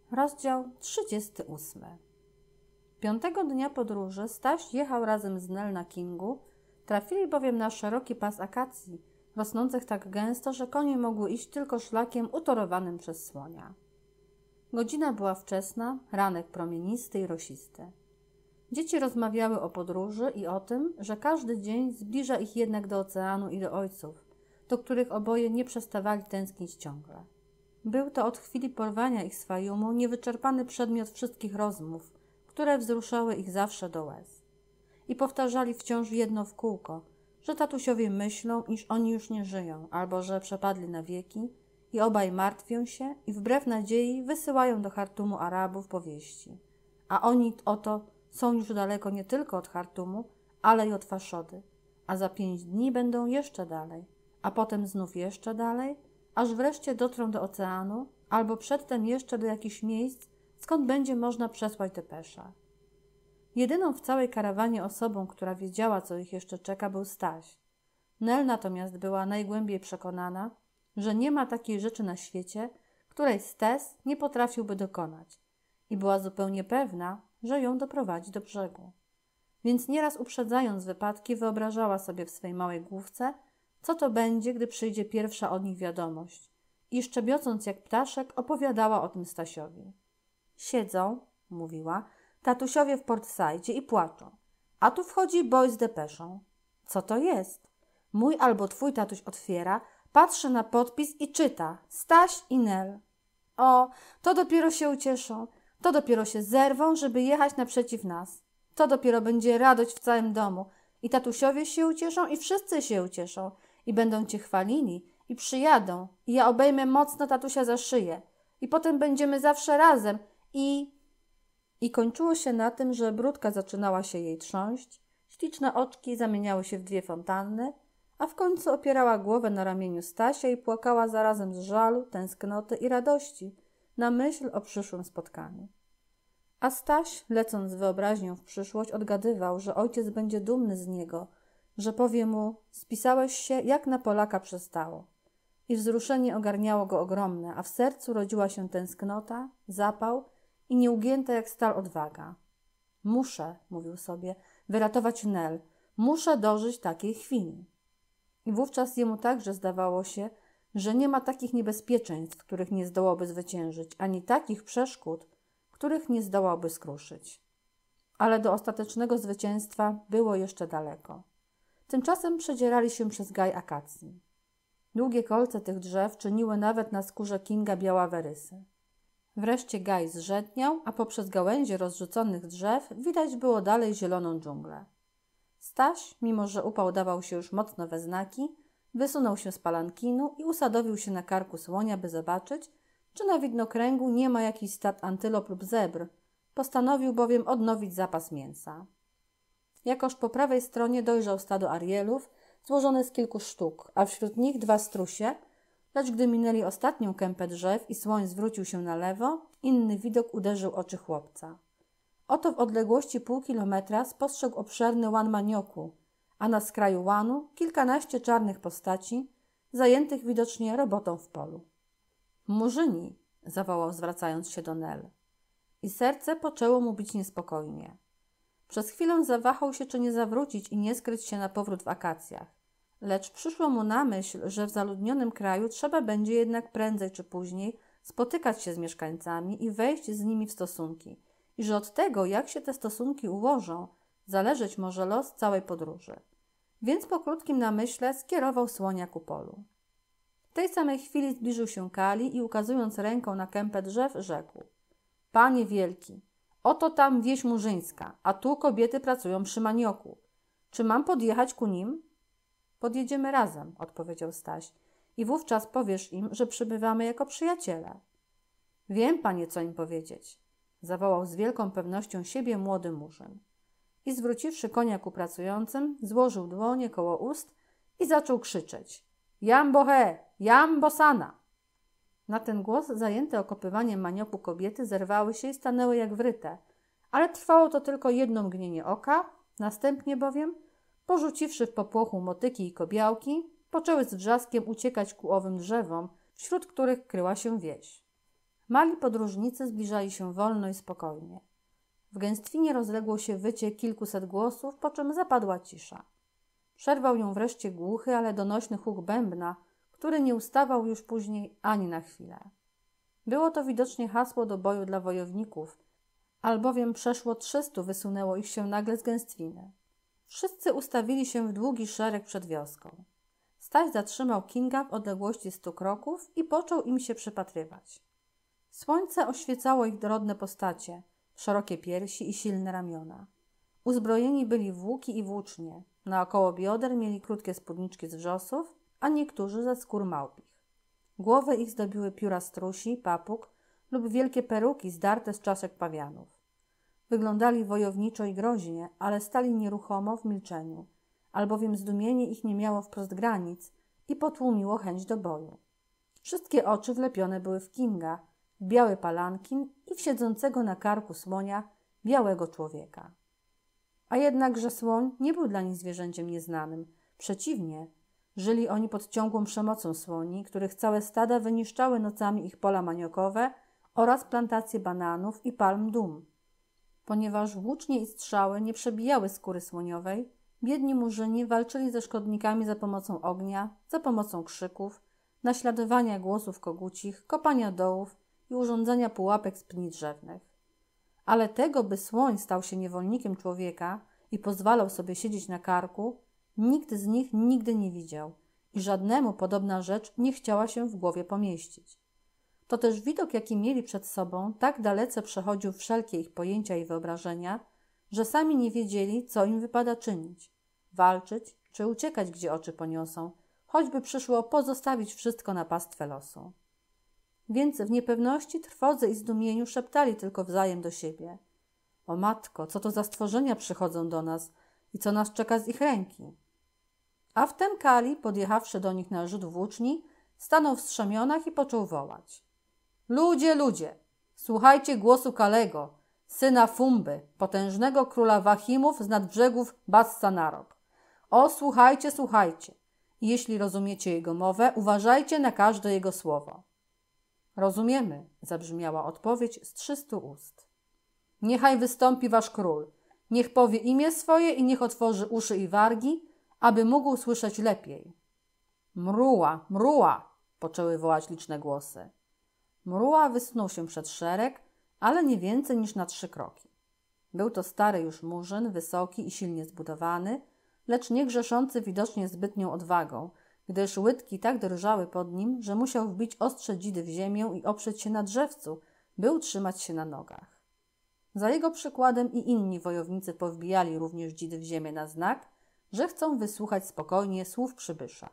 Rozdział 38. Piątego dnia podróży Staś jechał razem z Nel na Kingu. Trafili bowiem na szeroki pas akacji, rosnących tak gęsto, że konie mogły iść tylko szlakiem utorowanym przez słonia. Godzina była wczesna, ranek promienisty i rosisty. Dzieci rozmawiały o podróży i o tym, że każdy dzień zbliża ich jednak do oceanu i do ojców, do których oboje nie przestawali tęsknić ciągle. Był to od chwili porwania ich z Fajumu niewyczerpany przedmiot wszystkich rozmów, które wzruszały ich zawsze do łez. I powtarzali wciąż jedno w kółko, że tatusiowie myślą, iż oni już nie żyją, albo że przepadli na wieki, i obaj martwią się i wbrew nadziei wysyłają do Chartumu Arabów powieści. A oni oto są już daleko nie tylko od Chartumu, ale i od Faszody, a za 5 dni będą jeszcze dalej, a potem znów jeszcze dalej, aż wreszcie dotrą do oceanu, albo przedtem jeszcze do jakichś miejsc, skąd będzie można przesłać depesza. Jedyną w całej karawanie osobą, która wiedziała, co ich jeszcze czeka, był Staś. Nel natomiast była najgłębiej przekonana, że nie ma takiej rzeczy na świecie, której Stes nie potrafiłby dokonać, i była zupełnie pewna, że ją doprowadzi do brzegu. Więc nieraz uprzedzając wypadki, wyobrażała sobie w swej małej główce, co to będzie, gdy przyjdzie pierwsza od nich wiadomość, i szczebiocąc jak ptaszek opowiadała o tym Stasiowi. Siedzą, mówiła, tatusiowie w Portsaidzie i płaczą, a tu wchodzi boy z depeszą. Co to jest? Mój albo twój tatuś otwiera, patrzy na podpis i czyta: Staś i Nel. O, to dopiero się ucieszą, to dopiero się zerwą, żeby jechać naprzeciw nas. To dopiero będzie radość w całym domu. I tatusiowie się ucieszą, i wszyscy się ucieszą. I będą cię chwalili, i przyjadą, i ja obejmę mocno tatusia za szyję. I potem będziemy zawsze razem. I kończyło się na tym, że brudka zaczynała się jej trząść, śliczne oczki zamieniały się w 2 fontanny, a w końcu opierała głowę na ramieniu Stasia i płakała zarazem z żalu, tęsknoty i radości na myśl o przyszłym spotkaniu. A Staś, lecąc z wyobraźnią w przyszłość, odgadywał, że ojciec będzie dumny z niego, że powie mu: spisałeś się, jak na Polaka przystało. I wzruszenie ogarniało go ogromne, a w sercu rodziła się tęsknota, zapał i nieugięta jak stal odwaga. Muszę, mówił sobie, wyratować Nel, muszę dożyć takiej chwili. I wówczas jemu także zdawało się, że nie ma takich niebezpieczeństw, których nie zdołałby zwyciężyć, ani takich przeszkód, których nie zdołałby skruszyć. Ale do ostatecznego zwycięstwa było jeszcze daleko. Tymczasem przedzierali się przez gaj akacji. Długie kolce tych drzew czyniły nawet na skórze Kinga białawe rysy. Wreszcie gaj zrzedniał, a poprzez gałęzie rozrzuconych drzew widać było dalej zieloną dżunglę. Staś, mimo że upał dawał się już mocno we znaki, wysunął się z palankinu i usadowił się na karku słonia, by zobaczyć, czy na widnokręgu nie ma jakichś stad antylop lub zebr. Postanowił bowiem odnowić zapas mięsa. Jakoż po prawej stronie dojrzał stado arielów, złożone z kilku sztuk, a wśród nich 2 strusie, lecz gdy minęli ostatnią kępę drzew i słoń zwrócił się na lewo, inny widok uderzył oczy chłopca. Oto w odległości pół kilometra spostrzegł obszerny łan manioku, a na skraju łanu kilkanaście czarnych postaci, zajętych widocznie robotą w polu. Murzyni, zawołał, zwracając się do Nel. I serce poczęło mu bić niespokojnie. Przez chwilę zawahał się, czy nie zawrócić i nie skryć się na powrót w akacjach. Lecz przyszło mu na myśl, że w zaludnionym kraju trzeba będzie jednak prędzej czy później spotykać się z mieszkańcami i wejść z nimi w stosunki. I że od tego, jak się te stosunki ułożą, zależeć może los całej podróży. Więc po krótkim namyśle skierował słonia ku polu. W tej samej chwili zbliżył się Kali i ukazując ręką na kępę drzew, rzekł: Panie wielki, oto tam wieś murzyńska, a tu kobiety pracują przy manioku. Czy mam podjechać ku nim? Podjedziemy razem, odpowiedział Staś, i wówczas powiesz im, że przybywamy jako przyjaciele. Wiem, panie, co im powiedzieć, zawołał z wielką pewnością siebie młody murzyn. I zwróciwszy konia ku pracującym, złożył dłonie koło ust i zaczął krzyczeć: Jambo he, jambo sana! Na ten głos zajęte okopywaniem manioku kobiety zerwały się i stanęły jak wryte, ale trwało to tylko jedno mgnienie oka, następnie bowiem, porzuciwszy w popłochu motyki i kobiałki, poczęły z wrzaskiem uciekać ku owym drzewom, wśród których kryła się wieś. Mali podróżnicy zbliżali się wolno i spokojnie. W gęstwinie rozległo się wycie kilkuset głosów, po czym zapadła cisza. Przerwał ją wreszcie głuchy, ale donośny huk bębna, który nie ustawał już później ani na chwilę. Było to widocznie hasło do boju dla wojowników, albowiem przeszło 300 wysunęło ich się nagle z gęstwiny. Wszyscy ustawili się w długi szereg przed wioską. Staś zatrzymał Kinga w odległości 100 kroków i począł im się przypatrywać. Słońce oświecało ich dorodne postacie, szerokie piersi i silne ramiona. Uzbrojeni byli w łuki i włócznie. Naokoło bioder mieli krótkie spódniczki z wrzosów, a niektórzy ze skór małpich. Głowy ich zdobiły pióra strusi, papug lub wielkie peruki zdarte z czaszek pawianów. Wyglądali wojowniczo i groźnie, ale stali nieruchomo w milczeniu, albowiem zdumienie ich nie miało wprost granic i potłumiło chęć do boju. Wszystkie oczy wlepione były w Kinga, w biały palankin i w siedzącego na karku słonia białego człowieka. A jednakże słoń nie był dla nich zwierzęciem nieznanym. Przeciwnie, żyli oni pod ciągłą przemocą słoni, których całe stada wyniszczały nocami ich pola maniokowe oraz plantacje bananów i palm dum. Ponieważ włócznie i strzały nie przebijały skóry słoniowej, biedni murzyni walczyli ze szkodnikami za pomocą ognia, za pomocą krzyków, naśladowania głosów kogucich, kopania dołów i urządzenia pułapek z pni drzewnych. Ale tego, by słoń stał się niewolnikiem człowieka i pozwalał sobie siedzieć na karku, nikt z nich nigdy nie widział i żadnemu podobna rzecz nie chciała się w głowie pomieścić. To też widok, jaki mieli przed sobą, tak dalece przechodził wszelkie ich pojęcia i wyobrażenia, że sami nie wiedzieli, co im wypada czynić. Walczyć czy uciekać, gdzie oczy poniosą, choćby przyszło pozostawić wszystko na pastwę losu. Więc w niepewności, trwodze i zdumieniu szeptali tylko wzajem do siebie. O matko, co to za stworzenia przychodzą do nas i co nas czeka z ich ręki? A wtem Kali, podjechawszy do nich na rzut włóczni, stanął w strzemionach i począł wołać. Ludzie, ludzie, słuchajcie głosu Kalego, syna Fumby, potężnego króla Wahimów z nadbrzegów Bas-Sanarok. O, słuchajcie, słuchajcie. I jeśli rozumiecie jego mowę, uważajcie na każde jego słowo. Rozumiemy, zabrzmiała odpowiedź z 300 ust. Niechaj wystąpi wasz król, niech powie imię swoje i niech otworzy uszy i wargi, aby mógł słyszeć lepiej. Mruła, mruła, poczęły wołać liczne głosy. Mruła wysunął się przed szereg, ale nie więcej niż na 3 kroki. Był to stary już murzyn, wysoki i silnie zbudowany, lecz nie grzeszący widocznie zbytnią odwagą, gdyż łydki tak drżały pod nim, że musiał wbić ostrze dzidy w ziemię i oprzeć się na drzewcu, by utrzymać się na nogach. Za jego przykładem i inni wojownicy powbijali również dzidy w ziemię na znak, że chcą wysłuchać spokojnie słów przybysza.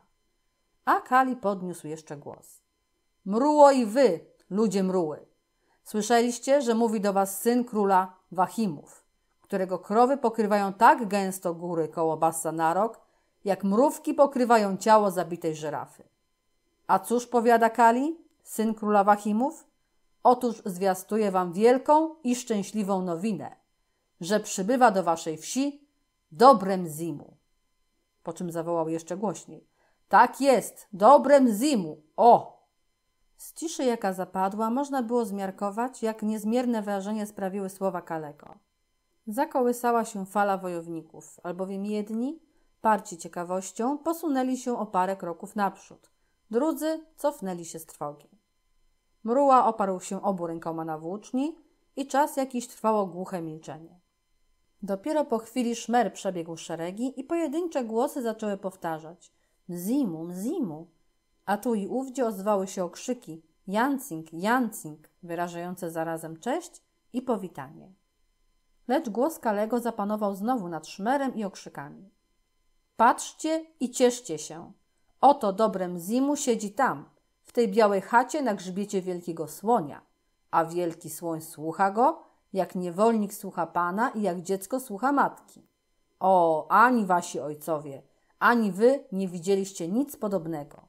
A Kali podniósł jeszcze głos. Mruło i wy, ludzie mruły. Słyszeliście, że mówi do was syn króla Wahimów, którego krowy pokrywają tak gęsto góry koło Bas-Sanarok, jak mrówki pokrywają ciało zabitej żyrafy. A cóż powiada Kali, syn króla Wahimów? Otóż zwiastuje wam wielką i szczęśliwą nowinę, że przybywa do waszej wsi dobre Mzimu. Po czym zawołał jeszcze głośniej. Tak jest, dobre Mzimu, o! Z ciszy, jaka zapadła, można było zmiarkować, jak niezmierne wrażenie sprawiły słowa Kalego. Zakołysała się fala wojowników, albowiem jedni, parci ciekawością, posunęli się o parę kroków naprzód, drudzy cofnęli się z trwogi. Mruła oparł się obu rękoma na włóczni i czas jakiś trwało głuche milczenie. Dopiero po chwili szmer przebiegł szeregi i pojedyncze głosy zaczęły powtarzać Mzimu, Mzimu, a tu i ówdzie ozwały się okrzyki Jancing, Jancing, wyrażające zarazem cześć i powitanie. Lecz głos Kalego zapanował znowu nad szmerem i okrzykami. Patrzcie i cieszcie się. Oto dobre Mzimu siedzi tam, w tej białej chacie na grzbiecie wielkiego słonia, a wielki słoń słucha go, jak niewolnik słucha pana i jak dziecko słucha matki. O, ani wasi ojcowie, ani wy nie widzieliście nic podobnego.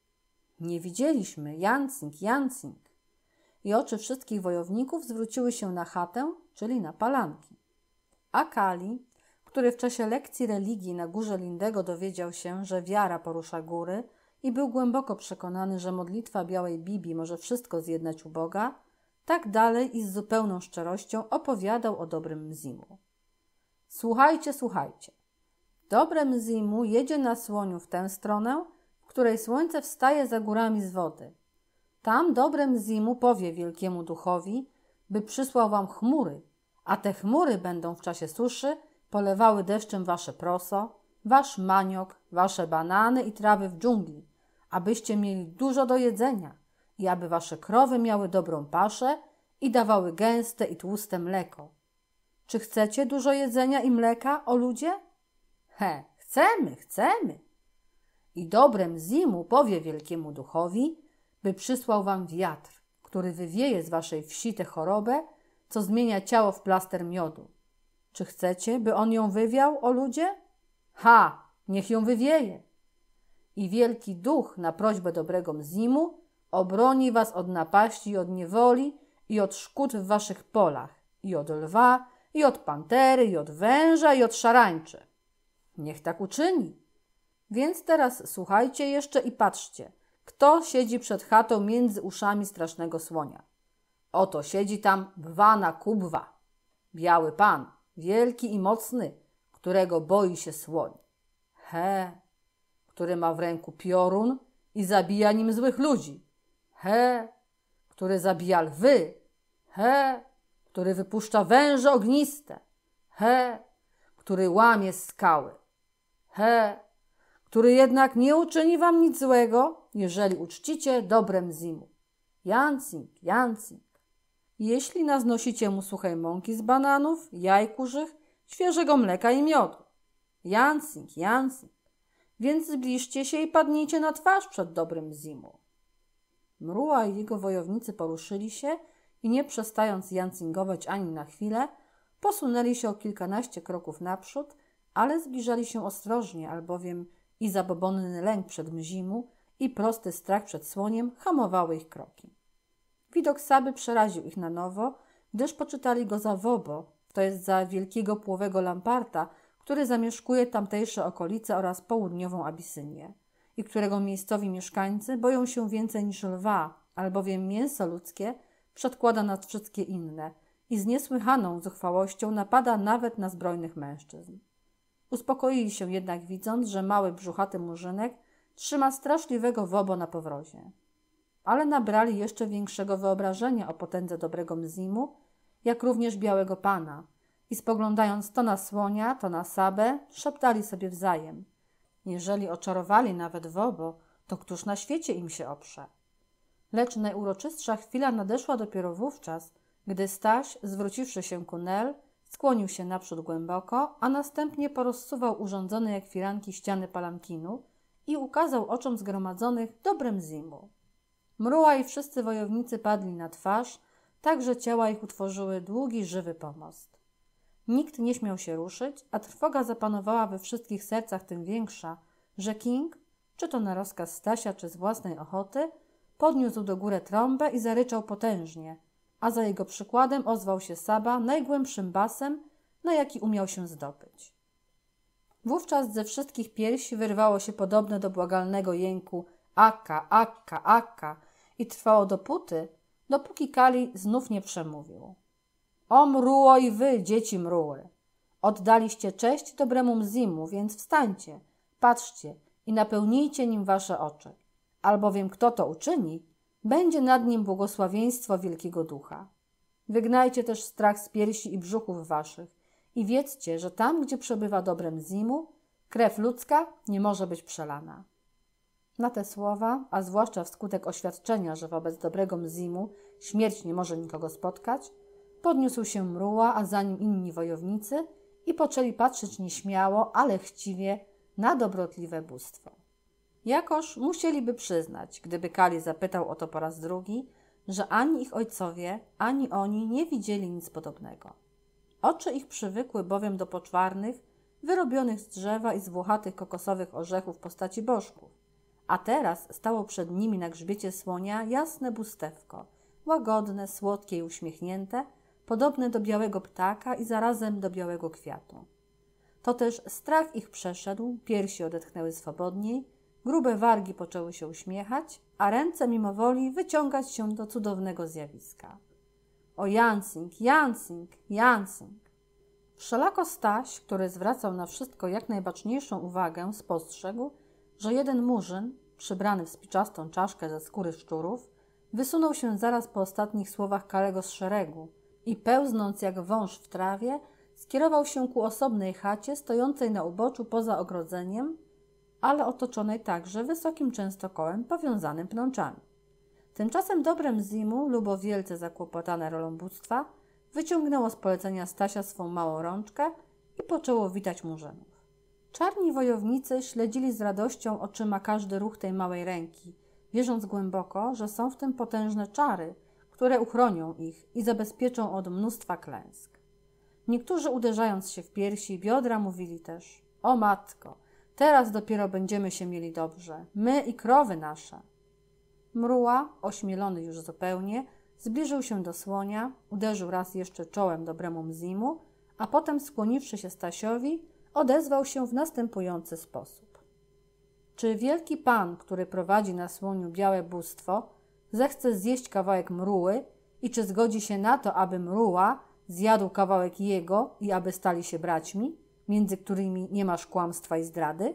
Nie widzieliśmy, Jancing, Jancing. I oczy wszystkich wojowników zwróciły się na chatę, czyli na palanki. A Kali, który w czasie lekcji religii na górze Lindego dowiedział się, że wiara porusza góry i był głęboko przekonany, że modlitwa białej Bibi może wszystko zjednać u Boga, Tak dalej i z zupełną szczerością opowiadał o dobrym Mzimu. Słuchajcie, słuchajcie. Dobre Mzimu jedzie na słoniu w tę stronę, w której słońce wstaje za górami z wody. Tam dobre Mzimu powie wielkiemu duchowi, by przysłał wam chmury, a te chmury będą w czasie suszy polewały deszczem wasze proso, wasz maniok, wasze banany i trawy w dżungli, abyście mieli dużo do jedzenia i aby wasze krowy miały dobrą paszę i dawały gęste i tłuste mleko. Czy chcecie dużo jedzenia i mleka, o ludzie? Chcemy, chcemy. I dobre Mzimu powie wielkiemu duchowi, by przysłał wam wiatr, który wywieje z waszej wsi tę chorobę, co zmienia ciało w plaster miodu. Czy chcecie, by on ją wywiał, o ludzie? Niech ją wywieje. I wielki duch na prośbę dobrego Mzimu obroni was od napaści i od niewoli i od szkód w waszych polach, i od lwa, i od pantery, i od węża, i od szarańczy. Niech tak uczyni. Więc teraz słuchajcie jeszcze i patrzcie, kto siedzi przed chatą między uszami strasznego słonia. Oto siedzi tam Bwana Kubwa, biały pan, wielki i mocny, którego boi się słoń. Który ma w ręku piorun i zabija nim złych ludzi. Który zabija lwy. Który wypuszcza węże ogniste. Który łamie skały. Który jednak nie uczyni wam nic złego, jeżeli uczcicie dobre Mzimu. Jancing, jancing. Jeśli naznosicie mu suchej mąki z bananów, jaj kurzych, świeżego mleka i miodu. Jancing, jancing. Więc zbliżcie się i padnijcie na twarz przed dobrym Mzimu. Mruła i jego wojownicy poruszyli się i nie przestając jancingować ani na chwilę, posunęli się o kilkanaście kroków naprzód, ale zbliżali się ostrożnie, albowiem i zabobonny lęk przed Mzimu i prosty strach przed słoniem hamowały ich kroki. Widok Saby przeraził ich na nowo, gdyż poczytali go za Wobo, to jest za wielkiego płowego lamparta, który zamieszkuje tamtejsze okolice oraz południową Abisynię i którego miejscowi mieszkańcy boją się więcej niż lwa, albowiem mięso ludzkie przedkłada nad wszystkie inne i z niesłychaną zuchwałością napada nawet na zbrojnych mężczyzn. Uspokoili się jednak widząc, że mały brzuchaty murzynek trzyma straszliwego Wobo na powrozie. Ale nabrali jeszcze większego wyobrażenia o potędze dobrego Mzimu, jak również białego pana i spoglądając to na słonia, to na Sabę, szeptali sobie wzajem. Jeżeli oczarowali nawet Wobo, to któż na świecie im się oprze? Lecz najuroczystsza chwila nadeszła dopiero wówczas, gdy Staś, zwróciwszy się ku Nel, skłonił się naprzód głęboko, a następnie porozsuwał urządzone jak firanki ściany palankinu i ukazał oczom zgromadzonych dobre Mzimu. Mruła i wszyscy wojownicy padli na twarz, tak że ciała ich utworzyły długi, żywy pomost. Nikt nie śmiał się ruszyć, a trwoga zapanowała we wszystkich sercach tym większa, że King, czy to na rozkaz Stasia, czy z własnej ochoty, podniósł do góry trąbę i zaryczał potężnie, a za jego przykładem ozwał się Saba najgłębszym basem, na jaki umiał się zdobyć. Wówczas ze wszystkich piersi wyrwało się podobne do błagalnego jęku akka, akka, akka i trwało dopóki Kali znów nie przemówił. O mruło i wy, dzieci mruły! Oddaliście cześć dobremu Mzimu, więc wstańcie, patrzcie i napełnijcie nim wasze oczy, albowiem kto to uczyni, będzie nad nim błogosławieństwo wielkiego ducha. Wygnajcie też strach z piersi i brzuchów waszych i wiedzcie, że tam, gdzie przebywa dobre Mzimu, krew ludzka nie może być przelana. Na te słowa, a zwłaszcza wskutek oświadczenia, że wobec dobrego Mzimu śmierć nie może nikogo spotkać, podniósł się Mruła, a za nim inni wojownicy i poczęli patrzeć nieśmiało, ale chciwie na dobrotliwe bóstwo. Jakoż musieliby przyznać, gdyby Kali zapytał o to po raz drugi, że ani ich ojcowie, ani oni nie widzieli nic podobnego. Oczy ich przywykły bowiem do poczwarnych, wyrobionych z drzewa i z włochatych kokosowych orzechów w postaci bożków, a teraz stało przed nimi na grzbiecie słonia jasne bóstewko, łagodne, słodkie i uśmiechnięte, podobne do białego ptaka i zarazem do białego kwiatu. To też strach ich przeszedł, piersi odetchnęły swobodniej, grube wargi poczęły się uśmiechać, a ręce mimowoli wyciągać się do cudownego zjawiska. O Jansing, Jansing, Jansing. Wszelako Staś, który zwracał na wszystko jak najbaczniejszą uwagę, spostrzegł, że jeden murzyn, przybrany w spiczastą czaszkę ze skóry szczurów, wysunął się zaraz po ostatnich słowach Kalego z szeregu i pełznąc jak wąż w trawie, skierował się ku osobnej chacie stojącej na uboczu poza ogrodzeniem, ale otoczonej także wysokim częstokołem powiązanym pnączami. Tymczasem dobre Mzimu, lubo wielce zakłopotane rolą bóstwa, wyciągnęło z polecenia Stasia swą małą rączkę i poczęło witać murzynów. Czarni wojownicy śledzili z radością oczyma każdy ruch tej małej ręki, wierząc głęboko, że są w tym potężne czary, które uchronią ich i zabezpieczą od mnóstwa klęsk. Niektórzy, uderzając się w piersi i biodra, mówili też: o matko, teraz dopiero będziemy się mieli dobrze, my i krowy nasze. Mruła, ośmielony już zupełnie, zbliżył się do słonia, uderzył raz jeszcze czołem dobremu Mzimu, a potem, skłoniwszy się Stasiowi, odezwał się w następujący sposób. Czy wielki pan, który prowadzi na słoniu białe bóstwo, zechce zjeść kawałek mruły i czy zgodzi się na to, aby mruła zjadł kawałek jego i aby stali się braćmi, między którymi nie masz kłamstwa i zdrady?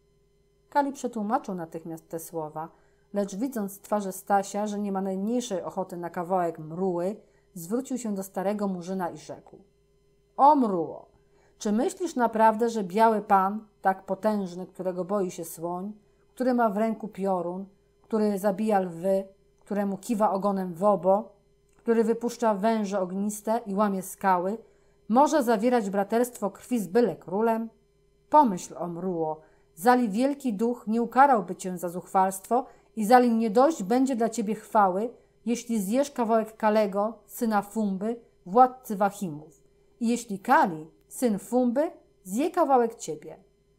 Kali przetłumaczył natychmiast te słowa, lecz widząc z twarzy Stasia, że nie ma najmniejszej ochoty na kawałek mruły, zwrócił się do starego murzyna i rzekł: o mruło, czy myślisz naprawdę, że biały pan, tak potężny, którego boi się słoń, który ma w ręku piorun, który zabija lwy, któremu kiwa ogonem wobo, który wypuszcza węże ogniste i łamie skały, może zawierać braterstwo krwi z byle królem? Pomyśl, o mruło, zali wielki duch nie ukarałby cię za zuchwalstwo i zali nie dość będzie dla ciebie chwały, jeśli zjesz kawałek Kalego, syna Fumby, władcy Wahimów, i jeśli Kali, syn Fumby, zje kawałek ciebie.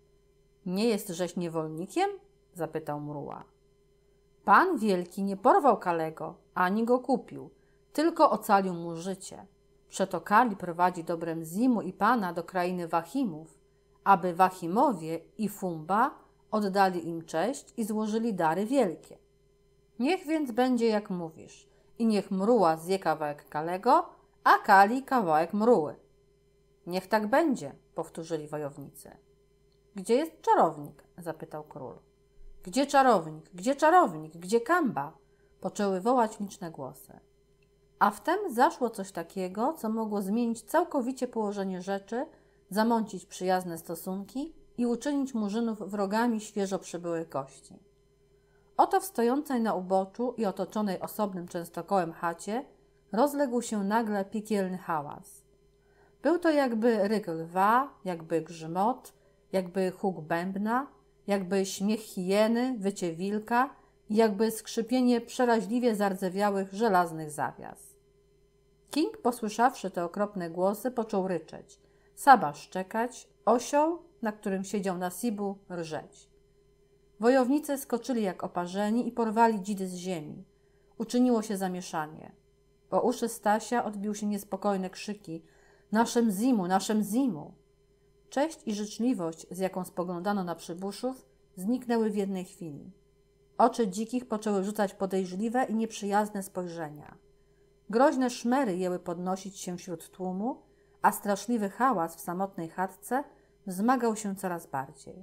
Nie jesteś niewolnikiem? Zapytał mruła. Pan wielki nie porwał Kalego, ani go kupił, tylko ocalił mu życie. Przeto Kali prowadzi dobre Mzimu i pana do krainy Wahimów, aby Wahimowie i Fumba oddali im cześć i złożyli dary wielkie. Niech więc będzie jak mówisz i niech mruła zje kawałek Kalego, a Kali kawałek mruły. Niech tak będzie, powtórzyli wojownicy. Gdzie jest czarownik? Zapytał król. Gdzie czarownik? Gdzie czarownik? Gdzie Kamba? Poczęły wołać liczne głosy. A wtem zaszło coś takiego, co mogło zmienić całkowicie położenie rzeczy, zamącić przyjazne stosunki i uczynić murzynów wrogami świeżo przybyłych gości. Oto w stojącej na uboczu i otoczonej osobnym częstokołem chacie rozległ się nagle piekielny hałas. Był to jakby ryk lwa, jakby grzmot, jakby huk bębna, jakby śmiech hieny, wycie wilka i jakby skrzypienie przeraźliwie zardzewiałych żelaznych zawias. King, posłyszawszy te okropne głosy, począł ryczeć, Saba szczekać, osioł, na którym siedział Nasibu, rżeć. Wojownicy skoczyli jak oparzeni i porwali dzidy z ziemi. Uczyniło się zamieszanie. O uszy Stasia odbił się niespokojne krzyki: nasze Mzimu, nasze Mzimu! Cześć i życzliwość, z jaką spoglądano na przybuszów, zniknęły w jednej chwili. Oczy dzikich poczęły rzucać podejrzliwe i nieprzyjazne spojrzenia. Groźne szmery jęły podnosić się wśród tłumu, a straszliwy hałas w samotnej chatce wzmagał się coraz bardziej.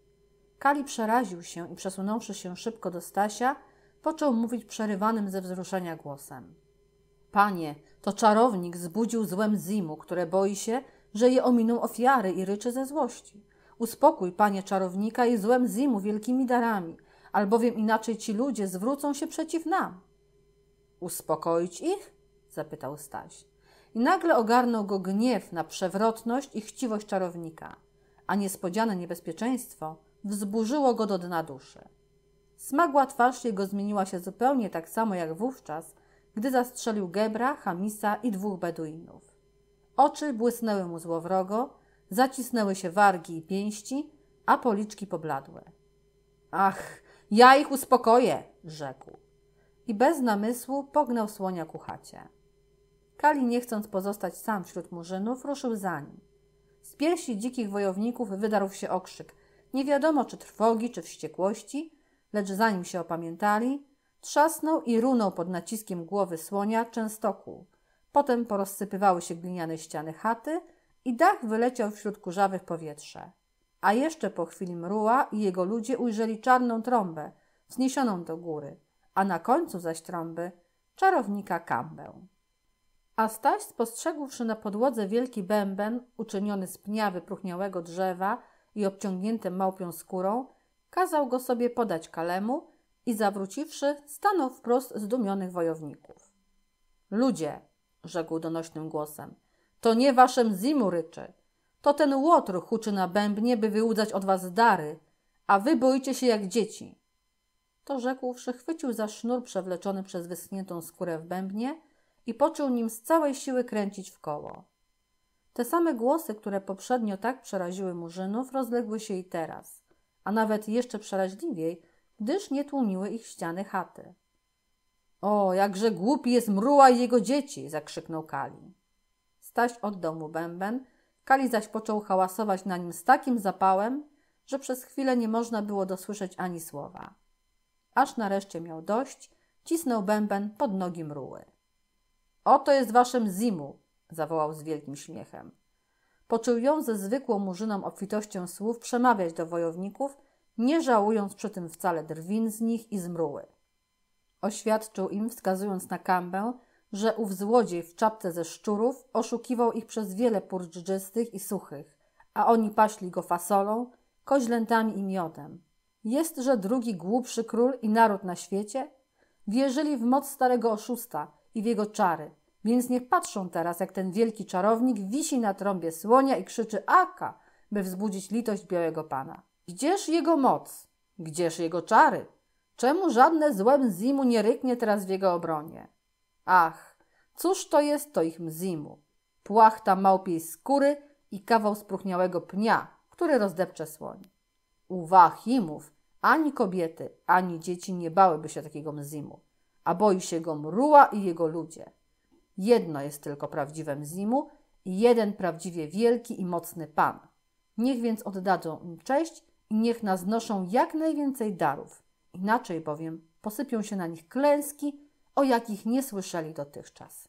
Kali przeraził się i przesunąwszy się szybko do Stasia, począł mówić przerywanym ze wzruszenia głosem. Panie, to czarownik zbudził złe Mzimu, które boi się, że je ominą ofiary i ryczy ze złości. Uspokój, panie czarownika, i złe Mzimu wielkimi darami, albowiem inaczej ci ludzie zwrócą się przeciw nam. Uspokoić ich? Zapytał Staś. I nagle ogarnął go gniew na przewrotność i chciwość czarownika, a niespodziane niebezpieczeństwo wzburzyło go do dna duszy. Smagła twarz jego zmieniła się zupełnie tak samo jak wówczas, gdy zastrzelił Gebra, Hamisa i 2 Beduinów. Oczy błysnęły mu złowrogo, zacisnęły się wargi i pięści, a policzki pobladły. Ach, ja ich uspokoję, rzekł. I bez namysłu pognał słonia ku chacie. Kali, nie chcąc pozostać sam wśród murzynów, ruszył za nim. Z piersi dzikich wojowników wydarł się okrzyk, nie wiadomo czy trwogi, czy wściekłości, lecz zanim się opamiętali, trzasnął i runął pod naciskiem głowy słonia częstokół. Potem porozsypywały się gliniane ściany chaty i dach wyleciał wśród kurzawych powietrze. A jeszcze po chwili Mruła i jego ludzie ujrzeli czarną trąbę, wzniesioną do góry, a na końcu zaś trąby czarownika Kambę. A Staś, spostrzegłszy na podłodze wielki bęben, uczyniony z pnia wypróchniałego drzewa i obciągnięty małpią skórą, kazał go sobie podać Kalemu i zawróciwszy, stanął wprost zdumionych wojowników. Ludzie, rzekł donośnym głosem, to nie wasze Mzimu ryczy, to ten łotr huczy na bębnie, by wyłudzać od was dary, a wy boicie się jak dzieci. To rzekłszy, chwycił za sznur przewleczony przez wyschniętą skórę w bębnie i począł nim z całej siły kręcić w koło. Te same głosy, które poprzednio tak przeraziły murzynów, rozległy się i teraz, a nawet jeszcze przeraźliwiej, gdyż nie tłumiły ich ściany chaty. O, jakże głupi jest Mruła i jego dzieci! Zakrzyknął Kali. Staś oddał mu bęben, Kali zaś począł hałasować na nim z takim zapałem, że przez chwilę nie można było dosłyszeć ani słowa. Aż nareszcie miał dość, cisnął bęben pod nogi Mruły. Oto jest wasze Mzimu! Zawołał z wielkim śmiechem. Począł ją ze zwykłą murzyną obfitością słów przemawiać do wojowników, nie żałując przy tym wcale drwin z nich i z Mruły. Oświadczył im, wskazując na Kambę, że ów złodziej w czapce ze szczurów oszukiwał ich przez wiele pór dżdżystych i suchych, a oni paśli go fasolą, koźlętami i miodem. Jestże drugi głupszy król i naród na świecie? Wierzyli w moc starego oszusta i w jego czary, więc niech patrzą teraz, jak ten wielki czarownik wisi na trąbie słonia i krzyczy Aka, by wzbudzić litość białego pana. Gdzież jego moc? Gdzież jego czary? Czemu żadne złe Mzimu nie ryknie teraz w jego obronie? Ach, cóż to jest to ich Mzimu? Płachta małpiej skóry i kawał spróchniałego pnia, który rozdepcze słoń. U Wahimów ani kobiety, ani dzieci nie bałyby się takiego Mzimu, a boi się go Mruła i jego ludzie. Jedno jest tylko prawdziwe Mzimu i jeden prawdziwie wielki i mocny pan. Niech więc oddadzą im cześć i niech naznoszą jak najwięcej darów. Inaczej bowiem posypią się na nich klęski, o jakich nie słyszeli dotychczas.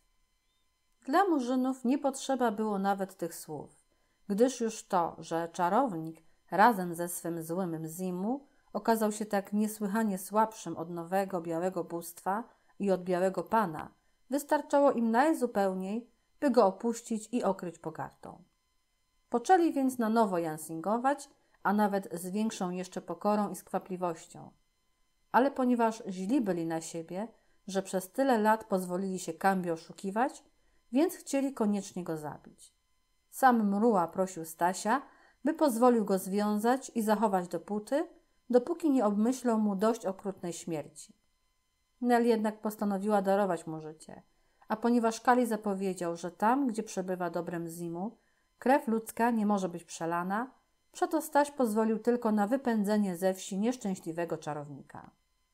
Dla murzynów nie potrzeba było nawet tych słów, gdyż już to, że czarownik razem ze swym złym Mzimu okazał się tak niesłychanie słabszym od nowego białego bóstwa i od białego pana, wystarczało im najzupełniej, by go opuścić i okryć pogardą. Poczęli więc na nowo jansingować, a nawet z większą jeszcze pokorą i skwapliwością. Ale ponieważ źli byli na siebie, że przez tyle lat pozwolili się Kambie oszukiwać, więc chcieli koniecznie go zabić. Sam Mruła prosił Stasia, by pozwolił go związać i zachować dopóty, dopóki nie obmyślą mu dość okrutnej śmierci. Nel jednak postanowiła darować mu życie, a ponieważ Kali zapowiedział, że tam, gdzie przebywa dobre Mzimu, krew ludzka nie może być przelana, przeto Staś pozwolił tylko na wypędzenie ze wsi nieszczęśliwego czarownika.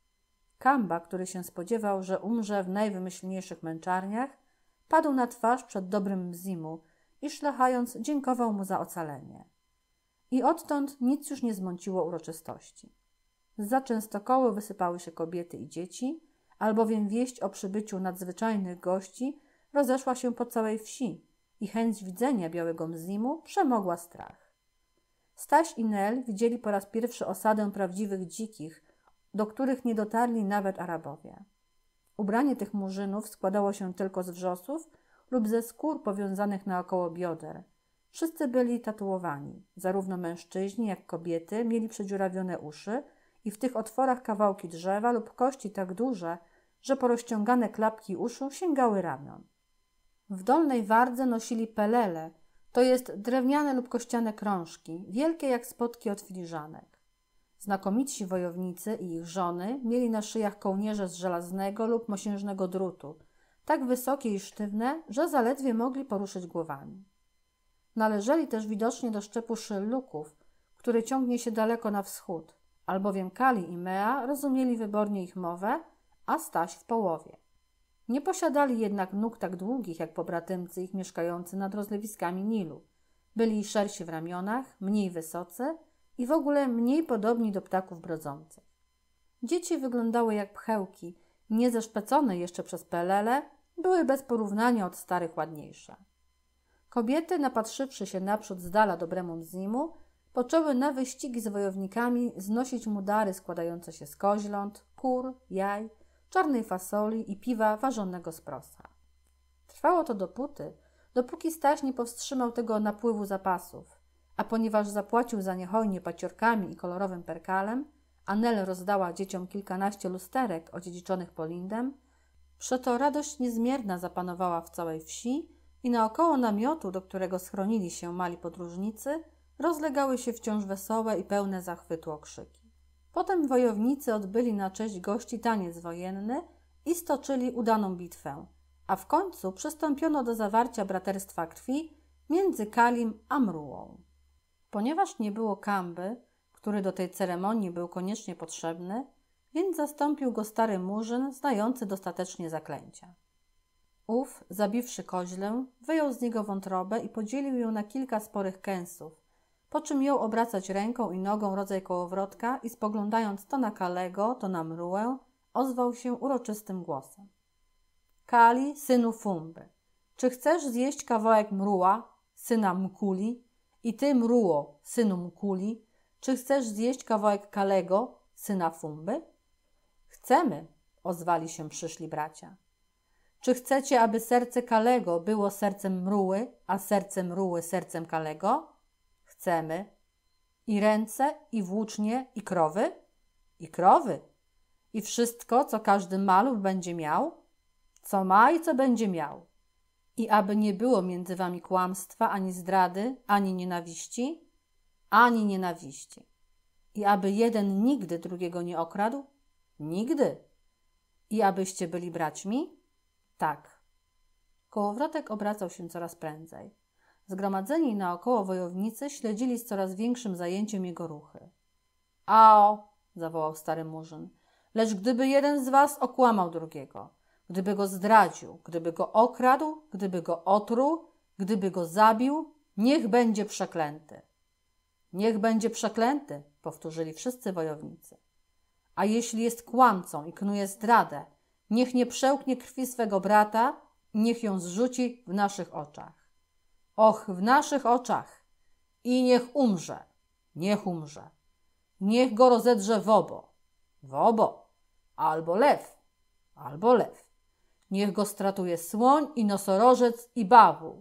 Kamba, który się spodziewał, że umrze w najwymyślniejszych męczarniach, padł na twarz przed dobrym Mzimu i szlachając dziękował mu za ocalenie. I odtąd nic już nie zmąciło uroczystości. Zza Częstochoły wysypały się kobiety i dzieci, albowiem wieść o przybyciu nadzwyczajnych gości rozeszła się po całej wsi i chęć widzenia białego Mzimu przemogła strach. Staś i Nel widzieli po raz pierwszy osadę prawdziwych dzikich, do których nie dotarli nawet Arabowie. Ubranie tych murzynów składało się tylko z wrzosów lub ze skór powiązanych naokoło bioder. Wszyscy byli tatuowani. Zarówno mężczyźni, jak kobiety mieli przedziurawione uszy i w tych otworach kawałki drzewa lub kości tak duże, że porozciągane klapki uszu sięgały ramion. W dolnej wardze nosili pelele, to jest drewniane lub kościane krążki, wielkie jak spotki od filiżanek. Znakomitsi wojownicy i ich żony mieli na szyjach kołnierze z żelaznego lub mosiężnego drutu, tak wysokie i sztywne, że zaledwie mogli poruszyć głowami. Należeli też widocznie do szczepu szylluków, który ciągnie się daleko na wschód, albowiem Kali i Mea rozumieli wybornie ich mowę, a Staś w połowie. Nie posiadali jednak nóg tak długich jak pobratymcy ich mieszkający nad rozlewiskami Nilu. Byli szersi w ramionach, mniej wysocy i w ogóle mniej podobni do ptaków brodzących. Dzieci wyglądały jak pchełki, nie zeszpecone jeszcze przez pelele, były bez porównania od starych ładniejsze. Kobiety, napatrzywszy się naprzód z dala dobremu Mzimu, poczęły na wyścigi z wojownikami znosić mu dary składające się z koźląt, kur, jaj, czarnej fasoli i piwa ważonego z prosa. Trwało to dopóki Staś nie powstrzymał tego napływu zapasów, a ponieważ zapłacił za nie hojnie paciorkami i kolorowym perkalem, a Nel rozdała dzieciom kilkanaście lusterek odziedziczonych Polindem, przeto radość niezmierna zapanowała w całej wsi i naokoło namiotu, do którego schronili się mali podróżnicy, rozlegały się wciąż wesołe i pełne zachwytu okrzyki. Potem wojownicy odbyli na cześć gości taniec wojenny i stoczyli udaną bitwę, a w końcu przystąpiono do zawarcia braterstwa krwi między Kalim a Mrułą. Ponieważ nie było Kamby, który do tej ceremonii był koniecznie potrzebny, więc zastąpił go stary murzyn znający dostatecznie zaklęcia. Ów, zabiwszy koźlę, wyjął z niego wątrobę i podzielił ją na kilka sporych kęsów, po czym jął obracać ręką i nogą rodzaj kołowrotka i spoglądając to na Kalego, to na Mrułę, ozwał się uroczystym głosem. Kali, synu Fumby, czy chcesz zjeść kawałek Mruła, syna Mkuli, i ty, Mruło, synu Mkuli, czy chcesz zjeść kawałek Kalego, syna Fumby? Chcemy, ozwali się przyszli bracia. Czy chcecie, aby serce Kalego było sercem Mruły, a serce Mruły sercem Kalego? Chcemy. I ręce, i włócznie, i krowy? I krowy. I wszystko, co każdy maluch będzie miał? Co ma i co będzie miał. I aby nie było między wami kłamstwa, ani zdrady, ani nienawiści? Ani nienawiści. I aby jeden nigdy drugiego nie okradł? Nigdy. I abyście byli braćmi? Tak. Kołowrotek obracał się coraz prędzej. Zgromadzeni naokoło wojownicy śledzili z coraz większym zajęciem jego ruchy. Ao, zawołał stary murzyn, lecz gdyby jeden z was okłamał drugiego, gdyby go zdradził, gdyby go okradł, gdyby go otruł, gdyby go zabił, niech będzie przeklęty. Niech będzie przeklęty, powtórzyli wszyscy wojownicy. A jeśli jest kłamcą i knuje zdradę, niech nie przełknie krwi swego brata, niech ją zrzuci w naszych oczach. Och, w naszych oczach! I niech umrze, niech umrze. Niech go rozedrze wobo, wobo, albo lew, albo lew. Niech go stratuje słoń i nosorożec i bawół.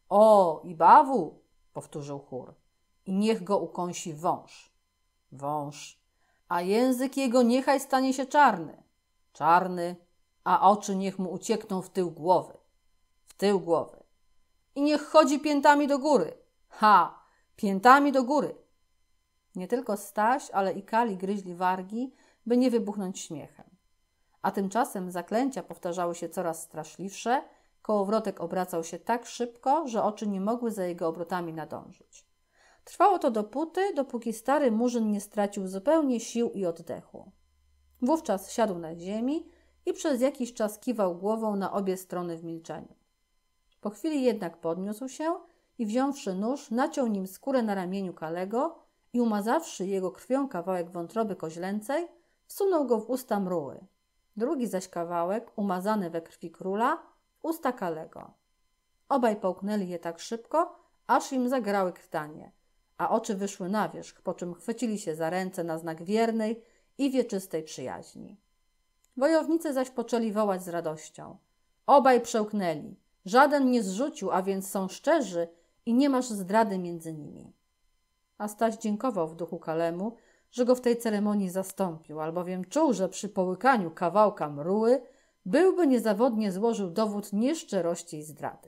O, i bawół, powtórzył chór. I niech go ukąsi wąż, wąż. A język jego niechaj stanie się czarny, czarny, a oczy niech mu uciekną w tył głowy, w tył głowy. I niech chodzi piętami do góry. Ha! Piętami do góry. Nie tylko Staś, ale i Kali gryźli wargi, by nie wybuchnąć śmiechem. A tymczasem zaklęcia powtarzały się coraz straszliwsze, kołowrotek obracał się tak szybko, że oczy nie mogły za jego obrotami nadążyć. Trwało to dopóki stary murzyn nie stracił zupełnie sił i oddechu. Wówczas siadł na ziemi i przez jakiś czas kiwał głową na obie strony w milczeniu. Po chwili jednak podniósł się i wziąwszy nóż, naciął nim skórę na ramieniu Kalego i umazawszy jego krwią kawałek wątroby koźlęcej, wsunął go w usta Mruły. Drugi zaś kawałek, umazany we krwi króla, w usta Kalego. Obaj połknęli je tak szybko, aż im zagrały krtanie, a oczy wyszły na wierzch, po czym chwycili się za ręce na znak wiernej i wieczystej przyjaźni. Wojownicy zaś poczęli wołać z radością. Obaj przełknęli. Żaden nie zrzucił, a więc są szczerzy i nie masz zdrady między nimi. A Staś dziękował w duchu Kalemu, że go w tej ceremonii zastąpił, albowiem czuł, że przy połykaniu kawałka Mruły byłby niezawodnie złożył dowód nieszczerości i zdrady.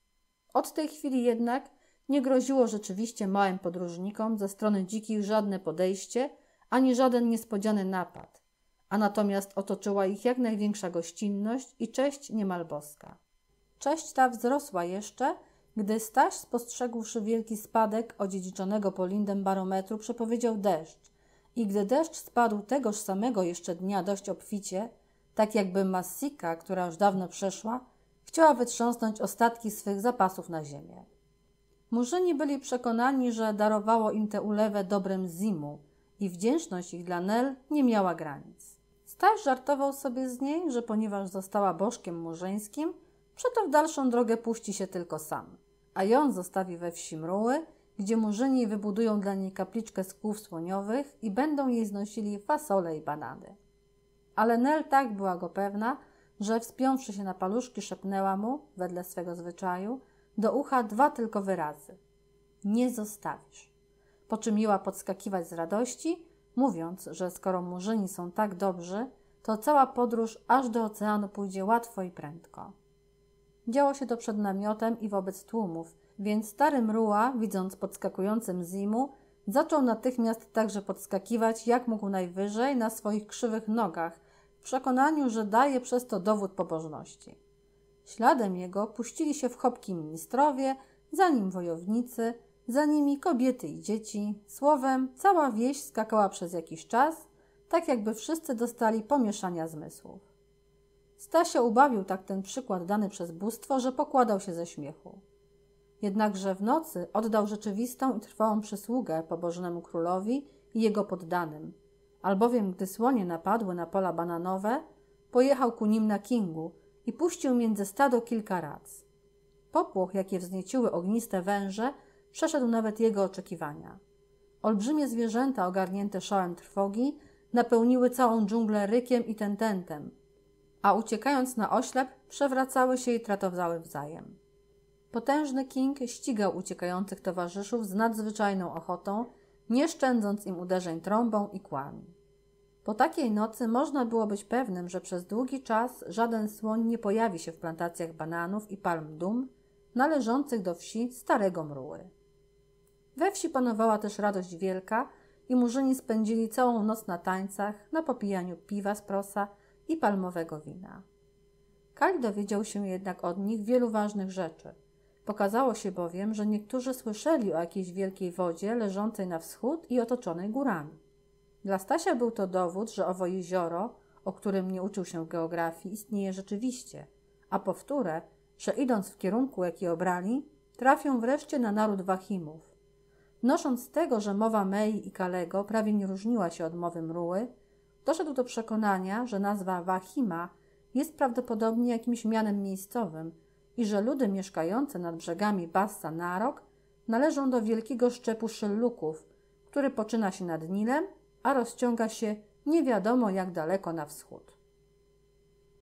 Od tej chwili jednak nie groziło rzeczywiście małym podróżnikom ze strony dzikich żadne podejście, ani żaden niespodziany napad, a natomiast otoczyła ich jak największa gościnność i cześć niemal boska. Cześć ta wzrosła jeszcze, gdy Staś, spostrzegłszy wielki spadek odziedziczonego Polindem barometru, przepowiedział deszcz i gdy deszcz spadł tegoż samego jeszcze dnia dość obficie, tak jakby Massika, która już dawno przeszła, chciała wytrząsnąć ostatki swych zapasów na ziemię. Murzyni byli przekonani, że darowało im tę ulewę dobrem Zimu i wdzięczność ich dla Nel nie miała granic. Staś żartował sobie z niej, że ponieważ została bożkiem murzyńskim, Przeto w dalszą drogę puści się tylko sam, a ją zostawi we wsi Mruły, gdzie murzyni wybudują dla niej kapliczkę z kłów słoniowych i będą jej znosili fasole i banany. Ale Nel tak była go pewna, że wspiąwszy się na paluszki szepnęła mu, wedle swego zwyczaju, do ucha 2 tylko wyrazy. Nie zostawisz. Po czym jęła podskakiwać z radości, mówiąc, że skoro murzyni są tak dobrzy, to cała podróż aż do oceanu pójdzie łatwo i prędko. Działo się to przed namiotem i wobec tłumów, więc stary Mruła, widząc podskakującym Zimu, zaczął natychmiast także podskakiwać jak mógł najwyżej na swoich krzywych nogach, w przekonaniu, że daje przez to dowód pobożności. Śladem jego puścili się w chopki ministrowie, za nim wojownicy, za nimi kobiety i dzieci. Słowem, cała wieś skakała przez jakiś czas, tak jakby wszyscy dostali pomieszania zmysłów. Stasio ubawił tak ten przykład dany przez bóstwo, że pokładał się ze śmiechu. Jednakże w nocy oddał rzeczywistą i trwałą przysługę pobożnemu królowi i jego poddanym, albowiem gdy słonie napadły na pola bananowe, pojechał ku nim na Kingu i puścił między stado kilka rac. Popłoch, jakie wznieciły ogniste węże, przeszedł nawet jego oczekiwania. Olbrzymie zwierzęta ogarnięte szałem trwogi napełniły całą dżunglę rykiem i tententem, a uciekając na oślep przewracały się i tratowały wzajem. Potężny King ścigał uciekających towarzyszów z nadzwyczajną ochotą, nie szczędząc im uderzeń trąbą i kłami. Po takiej nocy można było być pewnym, że przez długi czas żaden słoń nie pojawi się w plantacjach bananów i palm dum należących do wsi Starego Mruły. We wsi panowała też radość wielka i murzyni spędzili całą noc na tańcach, na popijaniu piwa z prosa i palmowego wina. Kali dowiedział się jednak od nich wielu ważnych rzeczy. Pokazało się bowiem, że niektórzy słyszeli o jakiejś wielkiej wodzie leżącej na wschód i otoczonej górami. Dla Stasia był to dowód, że owo jezioro, o którym nie uczył się geografii, istnieje rzeczywiście, a powtórę, że idąc w kierunku, jaki obrali, trafią wreszcie na naród Wahimów. Wnosząc z tego, że mowa Mei i Kalego prawie nie różniła się od mowy Mruły, doszedł do przekonania, że nazwa Wahima jest prawdopodobnie jakimś mianem miejscowym i że ludy mieszkające nad brzegami Bassa Narok należą do wielkiego szczepu Szylluków, który poczyna się nad Nilem, a rozciąga się nie wiadomo jak daleko na wschód.